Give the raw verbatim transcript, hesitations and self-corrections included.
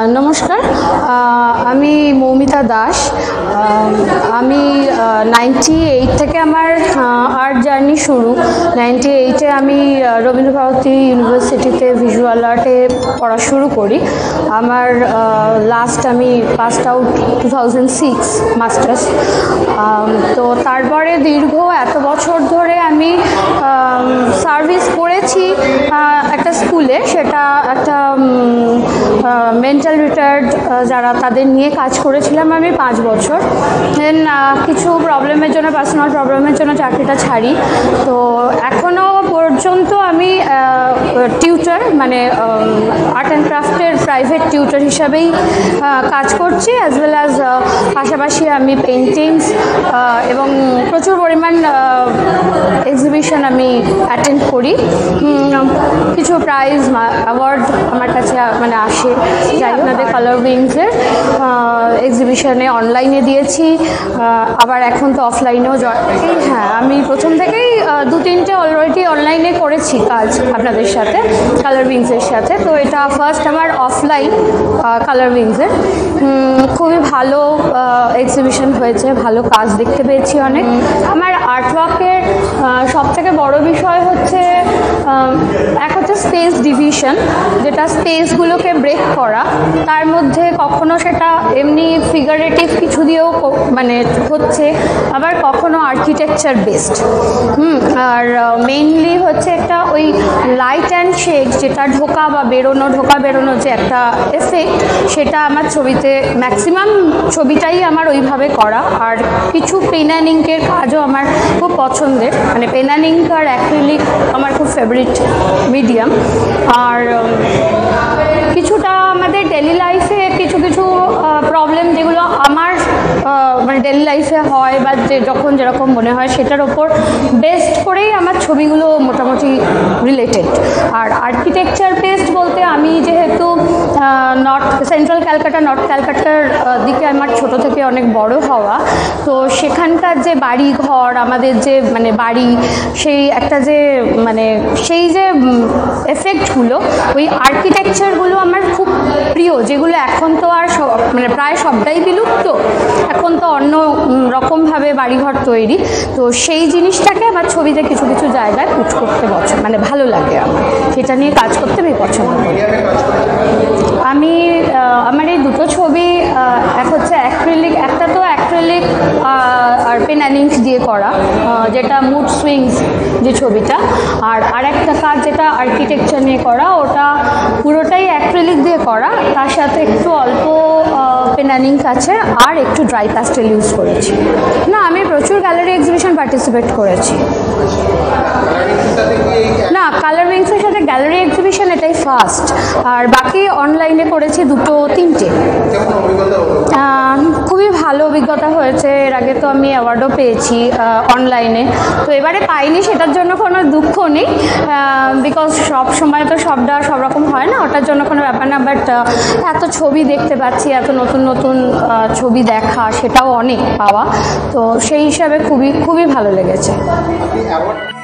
নমস্কার, আমি মৌমিতা দাস। আমি নাইনটি এইট থেকে আমার আর্ট জার্নি শুরু। নাইনটি এইটে আমি রবীন্দ্রভারতী ইউনিভার্সিটিতে ভিজুয়াল আর্টে পড়া শুরু করি। আমার লাস্ট আমি passed out two thousand six masters. তো তারপরে দীর্ঘ এত বছর ধরে আমি সার্ভিস করেছি একটা স্কুলে, সেটা একটা মেন্টাল রিটায়ার্ড যারা তাদের নিয়ে কাজ করেছিলাম আমি পাঁচ বছর। দেন কিছু প্রবলেমের জন্য, পার্সোনাল প্রবলেমের জন্য চাকরিটা ছাড়ি। তো এখনও পর্যন্ত আমি টিউটর, মানে আর্ট অ্যান্ড ক্রাফটের প্রাইভেট টিউটর হিসাবেই কাজ করছি। অ্যাজ ওয়েল অ্যাজ পাশাপাশি আমি পেন্টিংস এবং প্রচুর পরিমাণ এক্সিবিশন আমি অ্যাটেন্ড করি। কিছু প্রাইজ, অ্যাওয়ার্ড আমার কাছে মানে আসে। যাই আপনাদের কালার উইংসের এক্সিবিশনে অনলাইনে দিয়েছি, আবার এখন তো অফলাইনেও জয়েন। হ্যাঁ, আমি প্রথম থেকেই দু তিনটে অলরেডি অনলাইনে করেছি কাজ আপনাদের সাথে, কালার উইংসের সাথে। তো এটা ফার্স্ট আমার অফলাইন কালার উইংসের। খুবই ভালো এক্সিবিশন হয়েছে, ভালো কাজ দেখতে পেয়েছি অনেক। আমার আর্টওয়ার্কের সবথেকে বড় বিষয় হচ্ছে এক হচ্ছে স্পেস ডিভিশন, যেটা স্পেসগুলোকে ব্রেক করা। তার মধ্যে কখনো সেটা এমনি ফিগারেটিভ কিছু দিয়েও মানে হচ্ছে, আবার কখনো আর্কিটেকচার বেসড। হুম আর মেইনলি হচ্ছে একটা ওই লাইট অ্যান্ড শেড, যেটা ঢোকা বা বেরোনো, ঢোকা বেরোনো যে একটা এফেক্ট, সেটা আমার ছবিতে ম্যাক্সিমাম ছবিটাই আমার ওইভাবে করা। আর কিছু পেন অ্যান্ড ইঙ্কের কাজও আমার খুব পছন্দের, মানে পেন অ্যান্ড ইঙ্ক আর অ্যাক্রিলিক আমার খুব ফেভারিট মিডিয়াম। আর কিছুটা আমাদের ডেলি লাইফে কিছু কিছু প্রবলেম যেগুলো আমার মানে ডেলি লাইফে হয় বা যে যখন যেরকম মনে হয়, সেটার ওপর বেস্ট করেই আমার ছবিগুলো মোটামুটি রিলেটেড। আর আর্কিটেকচার বেসড বলতে আমি যেহেতু নর্থ সেন্ট্রাল ক্যালকাটা, নর্থ ক্যালকাটার দিকে আমার ছোট থেকে অনেক বড় হওয়া, তো সেখানকার যে বাড়ি ঘর, আমাদের যে মানে বাড়ি, সেই একটা যে মানে সেই যে এফেক্টগুলো, ওই আর্কিটেকচারগুলো আমার খুব প্রিয়, যেগুলো এখন তো আর মানে প্রায় সবটাই বিলুপ্ত। এখন তো অন্য রকমভাবে বাড়িঘর তৈরি। তো সেই জিনিসটাকে আমার ছবিতে কিছু কিছু জায়গায় পুট করতে পছন্দ, মানে ভালো লাগে আমার, সেটা নিয়ে কাজ করতে আমি পছন্দ করি। আমি আমার এই দুটো ছবি, এক হচ্ছে অ্যাক্রিলিক, একটা তো অ্যাক্রিলিক আর পেন অ্যান্ড ইঙ্ক দিয়ে করা, যেটা মুড সুইংস যে ছবিটা। আর আরেকটা কাজ যেটা আর্কিটেকচার নিয়ে করা, ওটা পুরোটাই অ্যাক্রিলিক দিয়ে করা, তার সাথে একটু অল্প পেন অ্যান্ড ইঙ্ক আছে, আর একটু ড্রাই প্যাস্টেল ইউজ করেছি। না, আমি প্রচুর গ্যালারি এক্সিবিশন পার্টিসিপেট করেছি। না, কালার উইংসের সাথে গ্যালারি এক্সিবিশন এটাই ফার্স্ট, আর বাকি অনলাইনে করেছি দুটো তিনটে। খুবই ভালো অভিজ্ঞতা হয়েছে। এর আগে তো আমি অ্যাওয়ার্ডও পেয়েছি অনলাইনে, তো এবারে পাইনি, সেটার জন্য কোনো দুঃখ নেই, বিকজ সব সময় তো সবটা সব রকম হয় না, ওটার জন্য কোনো ব্যাপার না। বাট এত ছবি দেখতে পাচ্ছি, এত নতুন নতুন ছবি দেখা, সেটাও অনেক পাওয়া। তো সেই হিসাবে খুবই খুবই ভালো লেগেছে।